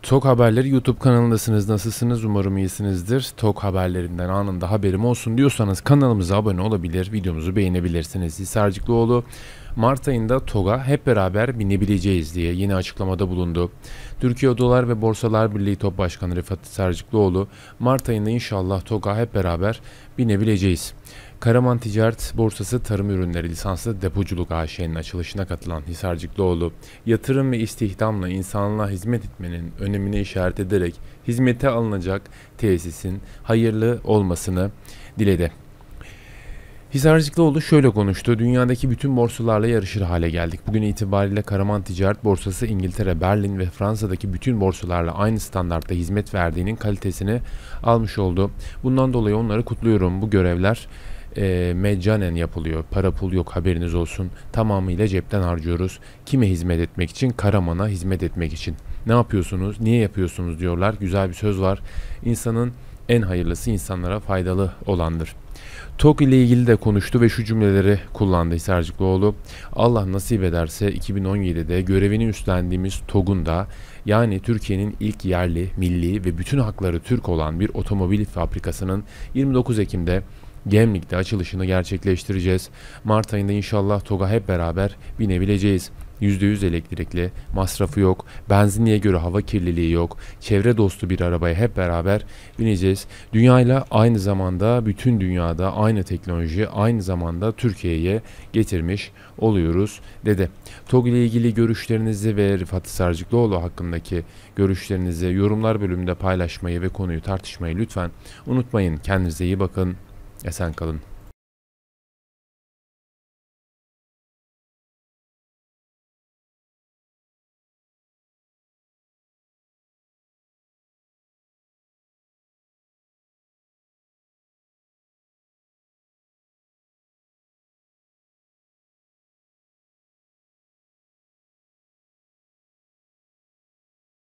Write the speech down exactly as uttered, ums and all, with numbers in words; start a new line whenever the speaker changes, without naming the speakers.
Tok Haberleri YouTube kanalındasınız. Nasılsınız? Umarım iyisinizdir. Tok Haberlerinden anında haberim olsun diyorsanız kanalımıza abone olabilir, videomuzu beğenebilirsiniz. Hisarcıklıoğlu Mart ayında TOG'a hep beraber binebileceğiz diye yeni açıklamada bulundu. Türkiye Odalar ve Borsalar Birliği Top Başkanı Rıfat Hisarcıklıoğlu Mart ayında inşallah TOG'a hep beraber binebileceğiz. Karaman Ticaret Borsası Tarım Ürünleri Lisanslı Depoculuk A Ş'nin açılışına katılan Hisarcıklıoğlu, yatırım ve istihdamla insanlığa hizmet etmenin önemini işaret ederek hizmete alınacak tesisin hayırlı olmasını diledi. Hisarcıklıoğlu şöyle konuştu. Dünyadaki bütün borsalarla yarışır hale geldik. Bugün itibariyle Karaman Ticaret Borsası İngiltere, Berlin ve Fransa'daki bütün borsalarla aynı standartta hizmet verdiğinin kalitesini almış oldu. Bundan dolayı onları kutluyorum. Bu görevler e, meccanen yapılıyor. Para pul yok, haberiniz olsun. Tamamıyla cepten harcıyoruz. Kime hizmet etmek için? Karaman'a hizmet etmek için. Ne yapıyorsunuz? Niye yapıyorsunuz diyorlar. Güzel bir söz var. İnsanın en hayırlısı insanlara faydalı olandır. TOG ile ilgili de konuştu ve şu cümleleri kullandı Hisarcıklıoğlu. Allah nasip ederse iki bin on yedide görevini üstlendiğimiz TOG'un da, yani Türkiye'nin ilk yerli, milli ve bütün hakları Türk olan bir otomobil fabrikasının yirmi dokuz Ekim'de Gemlik'te açılışını gerçekleştireceğiz. Mart ayında inşallah TOG'a hep beraber binebileceğiz. yüzde yüz elektrikli, masrafı yok, benzinliğe göre hava kirliliği yok, çevre dostu bir arabaya hep beraber bineceğiz. Dünyayla aynı zamanda bütün dünyada aynı teknoloji aynı zamanda Türkiye'ye getirmiş oluyoruz dedi. TOG ile ilgili görüşlerinizi ve Rıfat Hisarcıklıoğlu hakkındaki görüşlerinizi yorumlar bölümünde paylaşmayı ve konuyu tartışmayı lütfen unutmayın. Kendinize iyi bakın, esen kalın.